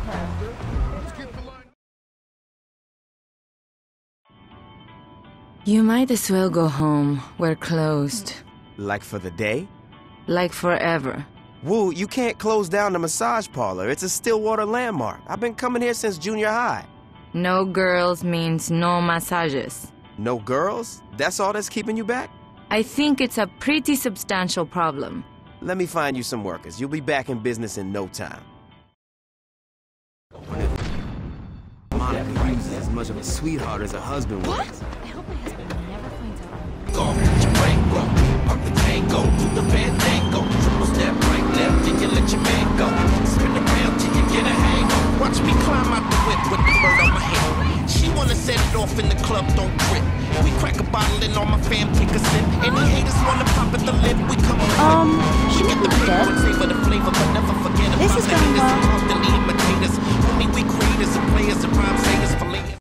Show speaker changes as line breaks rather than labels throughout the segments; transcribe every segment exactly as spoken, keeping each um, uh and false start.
You might as well go home. We're closed.
Like for the day?
Like forever.
Woo, you can't close down the massage parlor. It's a Stillwater landmark. I've been coming here since junior high.
No girls means no massages.
No girls? That's all that's keeping you back?
I think it's a pretty substantial problem.
Let me find you some workers. You'll be back in business in no time. Monica uses as much of a sweetheart as a husband was.
What? I hope my husband never finds out.
Go, let your brain go, pop the tango, do the fandango, triple step right, left, and you let your man go. Spin around till you get a hang. Watch me climb out the whip with the bird on my head. She wanna set it off in the club, don't trip. We crack a bottle and all my fam take a sip. Any haters wanna pop at the lip, we come on.
Um,
We get the paper and savor the flavor, but never forget about
This is
the
going
haters
well.
and often imitators. Only we creators and players and rhyme sayers for layers.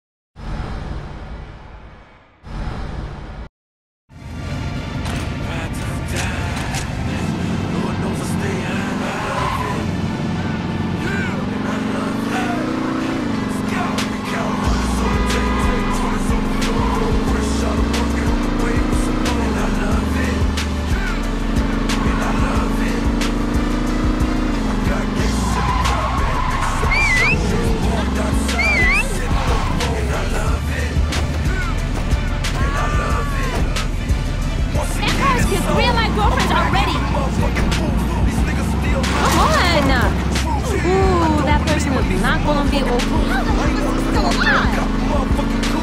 Not gonna be okay. How the hell is he still alive?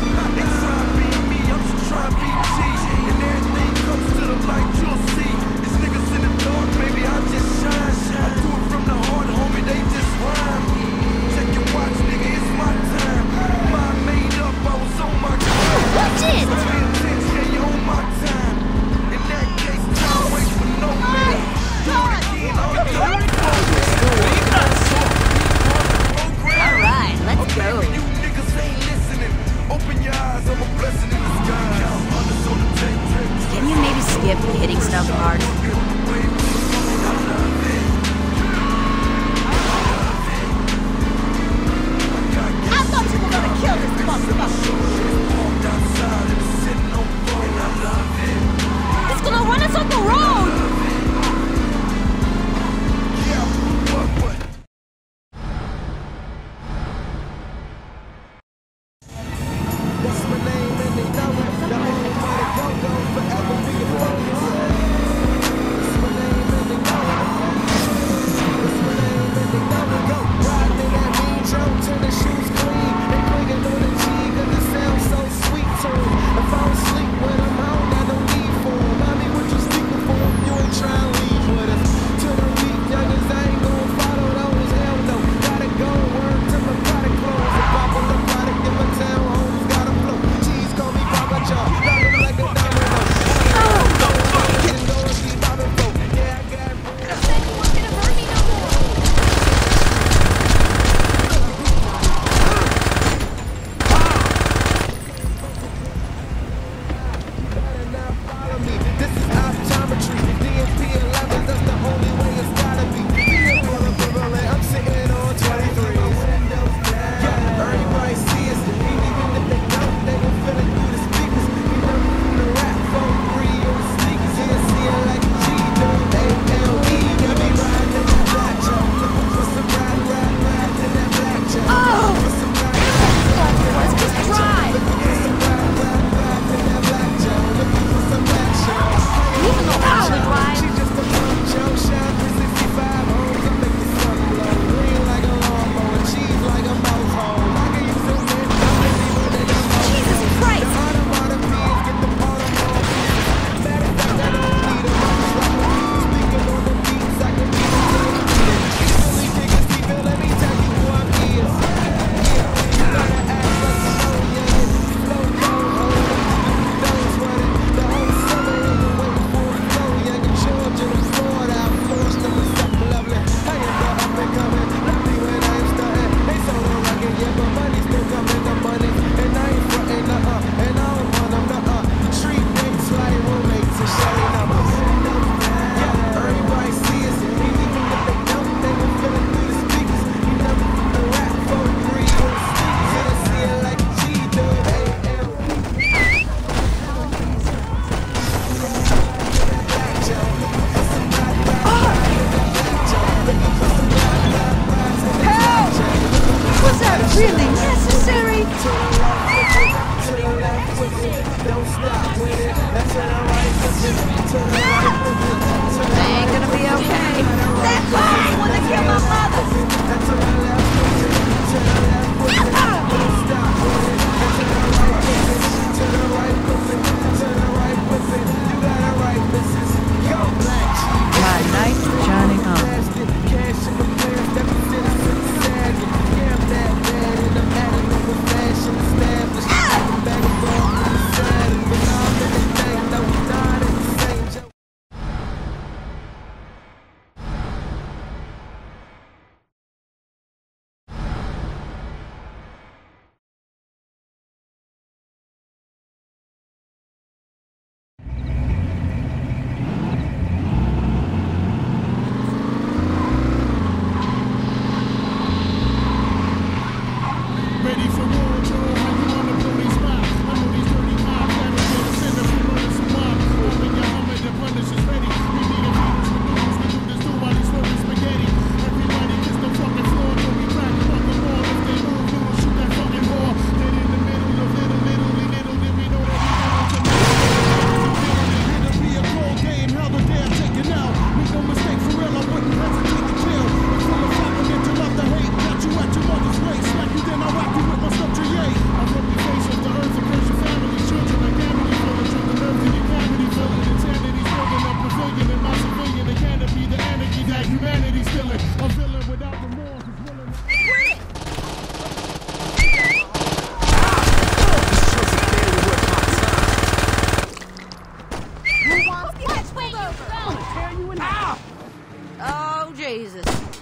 Watch it! Alright, let's
sanity stealing. A villain without remorse is willing to...
Quit it! Who wants what's pulled over? I'm gonna tear you in half! Oh, Jesus.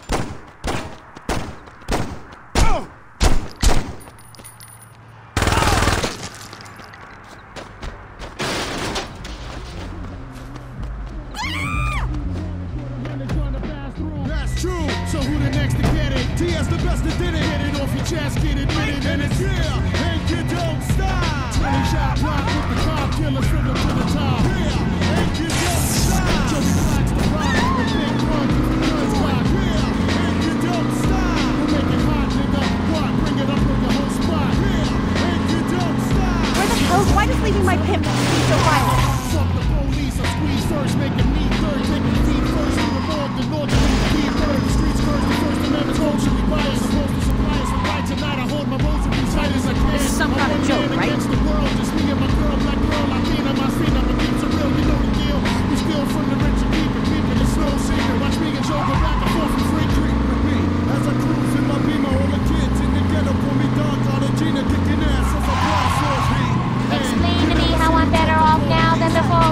That's true. So who the next to get it? T S the best that did it. Get it off your chest, get it, get it, and it's yeah. And you don't stop. twenty shot block with the cop killers from the to the top. Yeah. And you don't stop. Joey Blacks the rock with big guns with the guns locked. Yeah. And you don't stop. We'll make it hot, nigga. What? Bring it up on the whole spot. Yeah. And you don't stop.
Where the hell? Why does leaving my pimp be so violent?
Fuck the police, I squeeze first, making me third, taking the feet first, we revolt the north, and the key third, the streets first, the first amendment culturally biased, supposed to supply us a right tonight, I hold my rosary tight as I can.
This is some
I'm
kind of
one
joke,
man
right?
against the world, just me and my girl, black girl, Latina, my scene, I'm a keep it real, you know the deal, we steal from the rich and keep it, keep it, it's no secret, watch me and Joe go back and forth from free creek with me, as I cruise in my beamer, all the kids in the ghetto call me Don Cartagena, kicking ass as I fly source heat.
Explain to me how I'm better off now than before.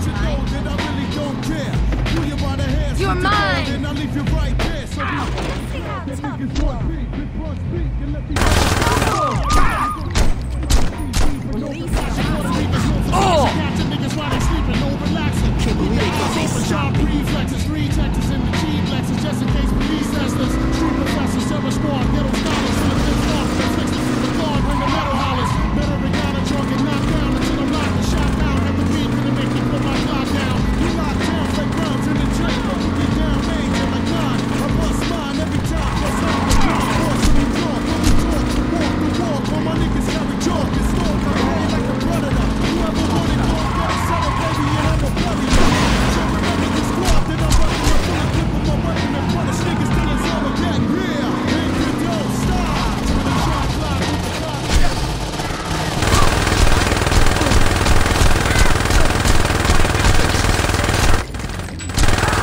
You're mine!
And I'll leave you right there. So
Let's see how tough you
one
are.
beat, with one speak, and let these
Oh!
catching niggas while they sleeping, no relaxing. Can't believe they got these sharp reflexes, rejectors in the G-flexes, just in case police asked us. Street professors, terror squad, ghetto scholars, citizens off, fix the super guard, ring the metal hollers. Better be down and drunk and knocked down until I'm locked and shot down. At the beat, gonna make me put my clock down. You lock down like grounds in the chain, but you get down, man, you're like nine. I bust mine every time, plus I'm the drop. Force when we talk, when we talk, walk the walk. All my niggas carry chalk and stalk. I'm ready like a predator. Whoever want it, don't get it, sell it, baby, and I'm a bloody. Check remember the squad, then I'm running up full of clip with my weapon and punish niggas till it's all again. Yeah, and you don't stop. Till the shot fly with the clock.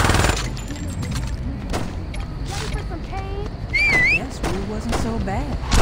Guess Rue wasn't so bad.